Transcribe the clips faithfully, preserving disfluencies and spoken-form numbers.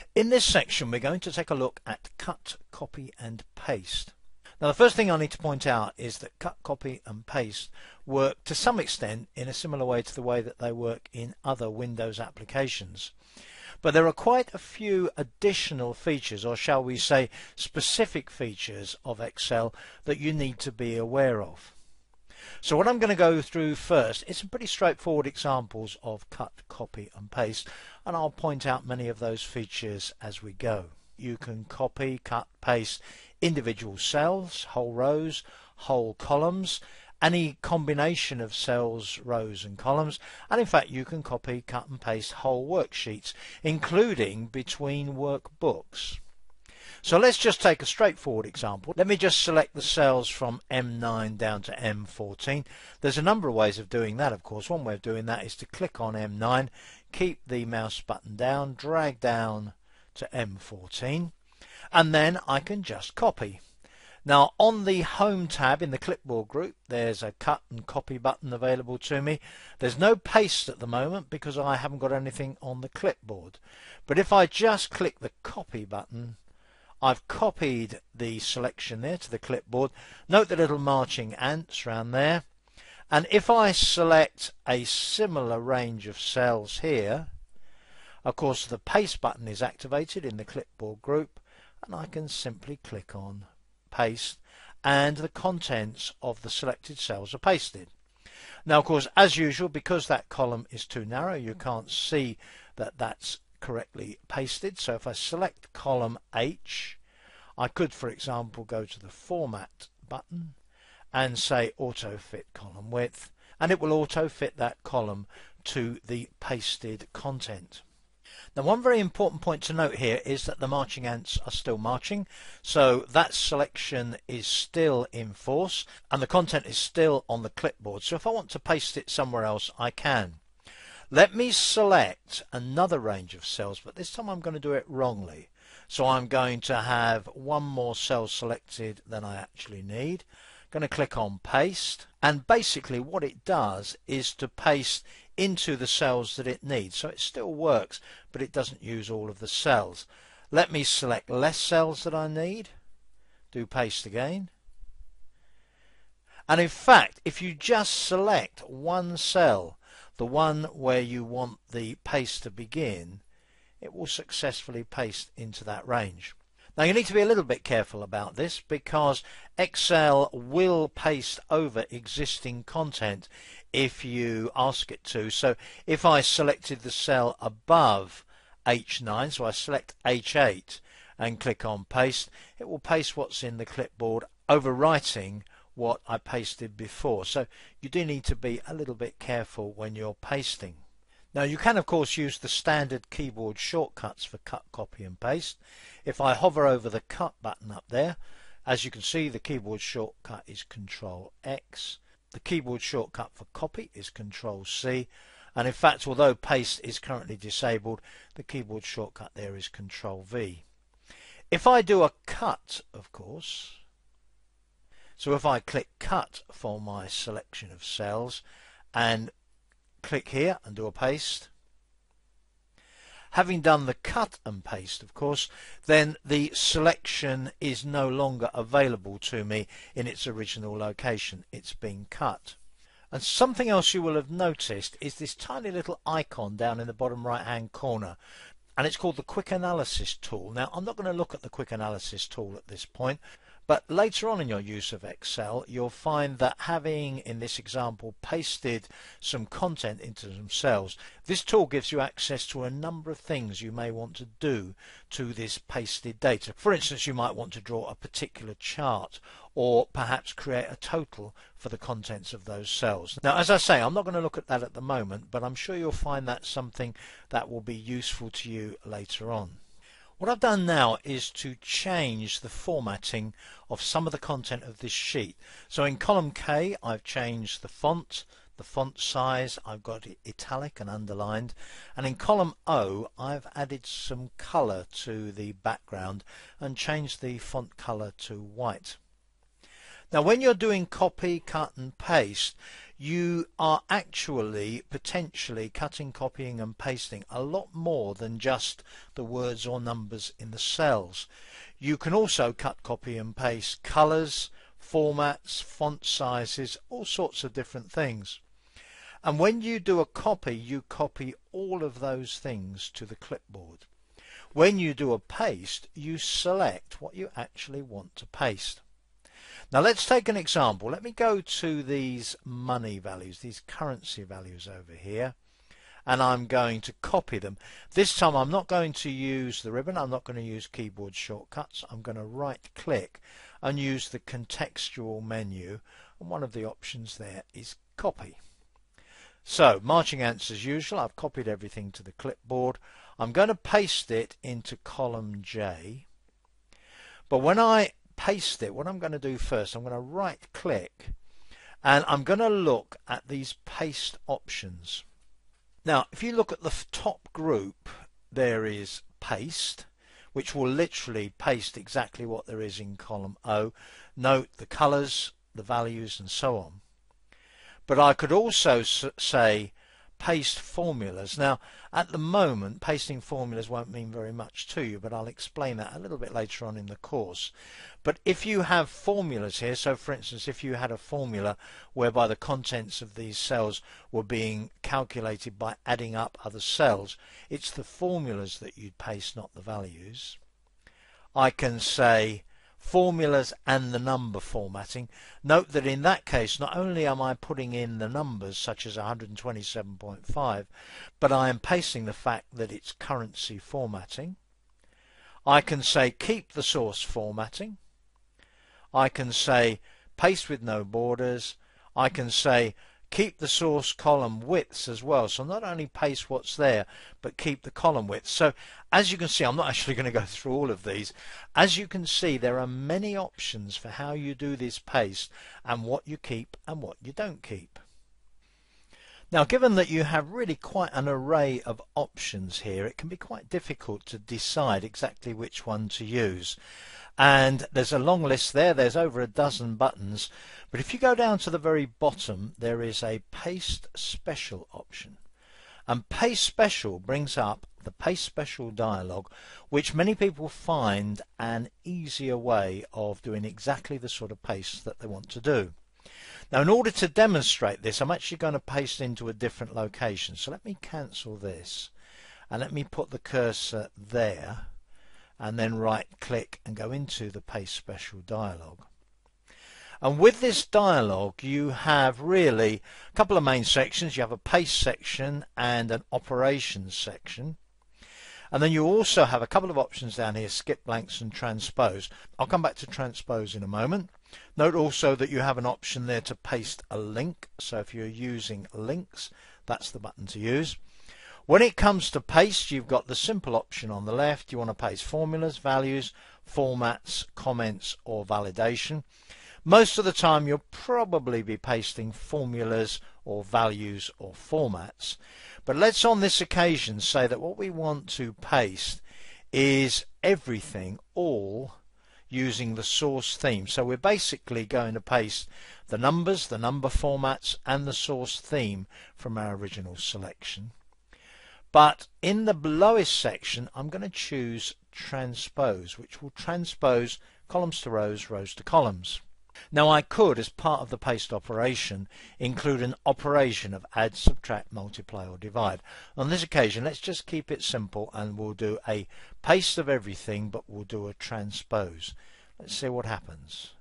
In this section we're going to take a look at cut, copy and paste. Now the first thing I need to point out is that cut, copy and paste work to some extent in a similar way to the way that they work in other Windows applications. But there are quite a few additional features, or shall we say specific features of Excel that you need to be aware of. So what I'm going to go through first is some pretty straightforward examples of cut, copy and paste, and I'll point out many of those features as we go. You can copy, cut, paste individual cells, whole rows, whole columns, any combination of cells, rows and columns, and in fact you can copy, cut and paste whole worksheets, including between workbooks. So let's just take a straightforward example. Let me just select the cells from M nine down to M fourteen. There's a number of ways of doing that, of course. One way of doing that is to click on M nine, keep the mouse button down, drag down to M fourteen, and then I can just copy. Now on the Home tab in the clipboard group there's a cut and copy button available to me. There's no paste at the moment because I haven't got anything on the clipboard. But if I just click the copy button, I've copied the selection there to the clipboard. Note the little marching ants around there. And if I select a similar range of cells here, of course the paste button is activated in the clipboard group, and I can simply click on paste and the contents of the selected cells are pasted. Now of course, as usual, because that column is too narrow, you can't see that that's correctly pasted. So if I select column H, I could for example go to the format button and say auto fit column width, and it will auto fit that column to the pasted content. Now one very important point to note here is that the marching ants are still marching, so that selection is still in force and the content is still on the clipboard. So if I want to paste it somewhere else, I can. Let me select another range of cells, but this time I'm going to do it wrongly. So I'm going to have one more cell selected than I actually need. I'm going to click on paste, and basically what it does is to paste into the cells that it needs. So it still works, but it doesn't use all of the cells. Let me select less cells that I need, do paste again. And in fact, if you just select one cell, the one where you want the paste to begin, it will successfully paste into that range. Now you need to be a little bit careful about this because Excel will paste over existing content if you ask it to. So if I selected the cell above H nine, so I select H eight and click on paste, it will paste what's in the clipboard, overwriting what I pasted before. So you do need to be a little bit careful when you're pasting. Now you can of course use the standard keyboard shortcuts for cut, copy and paste. If I hover over the cut button up there, as you can see the keyboard shortcut is control X. The keyboard shortcut for copy is control C, and in fact although paste is currently disabled, the keyboard shortcut there is control V. If I do a cut, of course, so if I click cut for my selection of cells and click here and do a paste, having done the cut and paste of course, then the selection is no longer available to me in its original location. It's been cut. And something else you will have noticed is this tiny little icon down in the bottom right hand corner, and it's called the Quick Analysis tool. Now I'm not going to look at the Quick Analysis tool at this point, but later on in your use of Excel you'll find that having, in this example, pasted some content into some cells, this tool gives you access to a number of things you may want to do to this pasted data. For instance, you might want to draw a particular chart or perhaps create a total for the contents of those cells. Now as I say, I'm not going to look at that at the moment, but I'm sure you'll find that something that will be useful to you later on. What I've done now is to change the formatting of some of the content of this sheet. So in column K I've changed the font, the font size, I've got it italic and underlined, and in column O I've added some colour to the background and changed the font colour to white. Now when you're doing copy, cut and paste, you are actually potentially cutting, copying and pasting a lot more than just the words or numbers in the cells. You can also cut, copy and paste colours, formats, font sizes, all sorts of different things. And when you do a copy, you copy all of those things to the clipboard. When you do a paste, you select what you actually want to paste. Now let's take an example. Let me go to these money values, these currency values over here, and I'm going to copy them. This time I'm not going to use the ribbon, I'm not going to use keyboard shortcuts. I'm going to right click and use the contextual menu, and one of the options there is copy. So marching ants as usual, I've copied everything to the clipboard. I'm going to paste it into column J, but when I paste it, what I'm going to do first, I'm going to right click and I'm going to look at these paste options. Now if you look at the top group, there is paste, which will literally paste exactly what there is in column O. Note the colours, the values and so on. But I could also say paste formulas. Now at the moment pasting formulas won't mean very much to you, but I'll explain that a little bit later on in the course. But if you have formulas here, so for instance if you had a formula whereby the contents of these cells were being calculated by adding up other cells, it's the formulas that you'd paste, not the values. I can say formulas and the number formatting. Note that in that case not only am I putting in the numbers such as one hundred twenty-seven point five, but I am pasting the fact that it's currency formatting. I can say keep the source formatting. I can say paste with no borders. I can say keep the source column widths as well, so not only paste what's there but keep the column width. So as you can see, I'm not actually going to go through all of these. As you can see, there are many options for how you do this paste and what you keep and what you don't keep. Now given that you have really quite an array of options here, it can be quite difficult to decide exactly which one to use. And there's a long list there, there's over a dozen buttons, but if you go down to the very bottom there is a paste special option, and paste special brings up the paste special dialog, which many people find an easier way of doing exactly the sort of paste that they want to do. Now in order to demonstrate this, I'm actually going to paste into a different location, so let me cancel this and let me put the cursor there and then right click and go into the paste special dialog. And with this dialog you have really a couple of main sections. You have a paste section and an operations section, and then you also have a couple of options down here, skip blanks and transpose. I'll come back to transpose in a moment. Note also that you have an option there to paste a link, so if you're using links that's the button to use. When it comes to paste, you've got the simple option on the left. You want to paste formulas, values, formats, comments or validation. Most of the time you'll probably be pasting formulas or values or formats, but let's on this occasion say that what we want to paste is everything, all using the source theme. So we're basically going to paste the numbers, the number formats and the source theme from our original selection. But in the lowest section I'm going to choose transpose, which will transpose columns to rows, rows to columns. Now I could, as part of the paste operation, include an operation of add, subtract, multiply or divide. On this occasion let's just keep it simple and we'll do a paste of everything, but we'll do a transpose. Let's see what happens.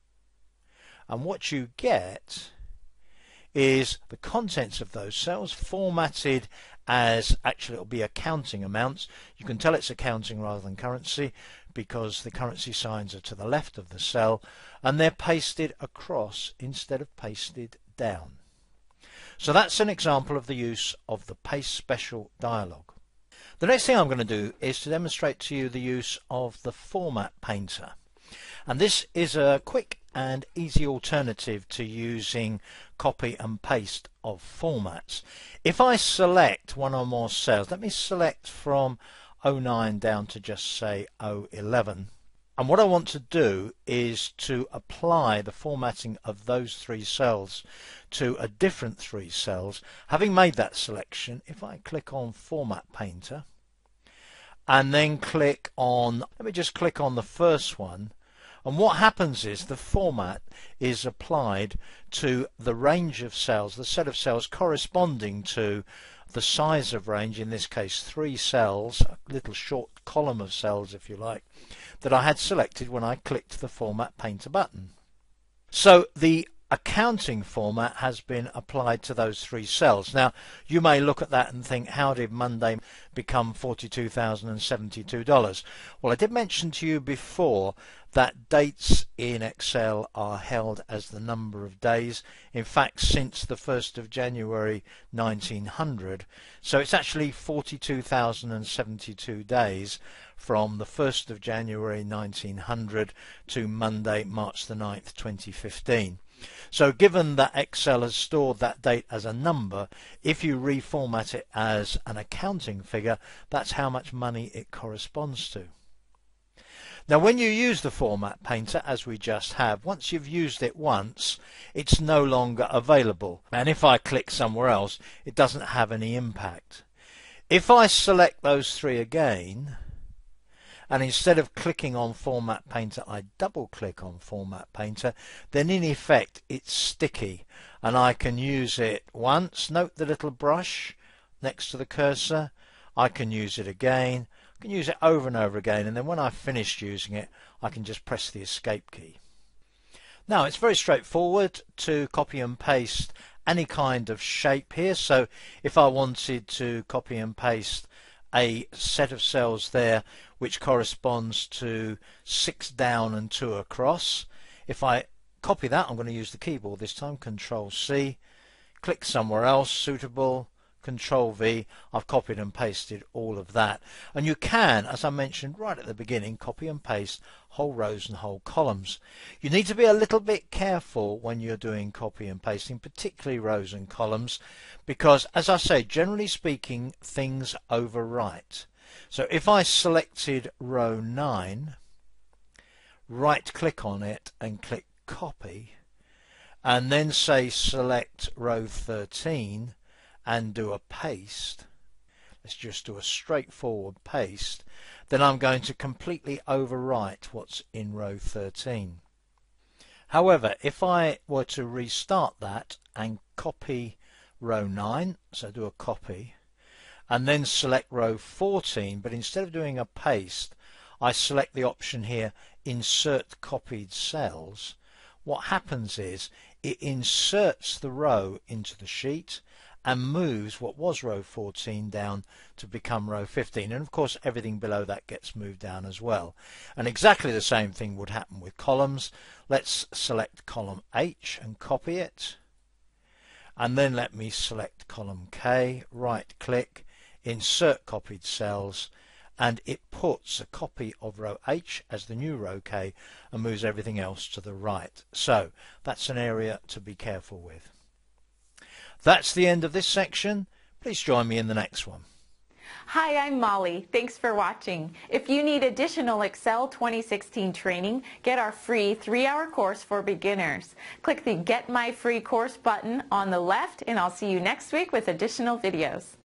And what you get is the contents of those cells formatted as, actually it'll be accounting amounts. You can tell it's accounting rather than currency because the currency signs are to the left of the cell, and they're pasted across instead of pasted down. So that's an example of the use of the paste special dialog. The next thing I'm going to do is to demonstrate to you the use of the format painter. And this is a quick and easy alternative to using copy and paste of formats. If I select one or more cells, let me select from oh nine down to just say oh eleven. And what I want to do is to apply the formatting of those three cells to a different three cells. Having made that selection, if I click on Format Painter and then click on, let me just click on the first one, and what happens is the format is applied to the range of cells, the set of cells corresponding to the size of range, in this case three cells, a little short column of cells if you like, that I had selected when I clicked the Format Painter button. So the accounting format has been applied to those three cells. Now you may look at that and think, how did Monday become forty-two thousand seventy-two dollars? Well, I did mention to you before that dates in Excel are held as the number of days, in fact since the first of January nineteen hundred, so it's actually forty-two thousand seventy-two days from the first of January nineteen hundred to Monday, March the ninth, twenty fifteen. So given that Excel has stored that date as a number, if you reformat it as an accounting figure, that's how much money it corresponds to. Now when you use the Format Painter, as we just have, once you've used it once, it's no longer available. And if I click somewhere else, it doesn't have any impact. If I select those three again, and instead of clicking on Format Painter I double click on Format Painter, then in effect it's sticky and I can use it once. Note the little brush next to the cursor. I can use it again, I can use it over and over again, and then when I've finished using it I can just press the escape key. Now it's very straightforward to copy and paste any kind of shape here. So if I wanted to copy and paste a set of cells there which corresponds to six down and two across, if I copy that, I'm going to use the keyboard this time, Control C, click somewhere else suitable, Control V, I've copied and pasted all of that. And you can, as I mentioned right at the beginning, copy and paste whole rows and whole columns. You need to be a little bit careful when you're doing copy and pasting, particularly rows and columns, because as I say, generally speaking, things overwrite. So if I selected row nine, right click on it and click copy, and then say select row thirteen and do a paste, let's just do a straightforward paste, then I'm going to completely overwrite what's in row thirteen. However, if I were to restart that and copy row nine, so do a copy, and then select row fourteen, but instead of doing a paste I select the option here, insert copied cells, what happens is it inserts the row into the sheet and moves what was row fourteen down to become row fifteen, and of course everything below that gets moved down as well. And exactly the same thing would happen with columns. Let's select column H and copy it, and then let me select column K, right click, insert copied cells, and it puts a copy of row H as the new row K and moves everything else to the right. So that's an area to be careful with. That's the end of this section. Please join me in the next one. Hi, I'm Molly. Thanks for watching. If you need additional Excel twenty sixteen training, get our free three-hour course for beginners. Click the Get My Free Course button on the left, and I'll see you next week with additional videos.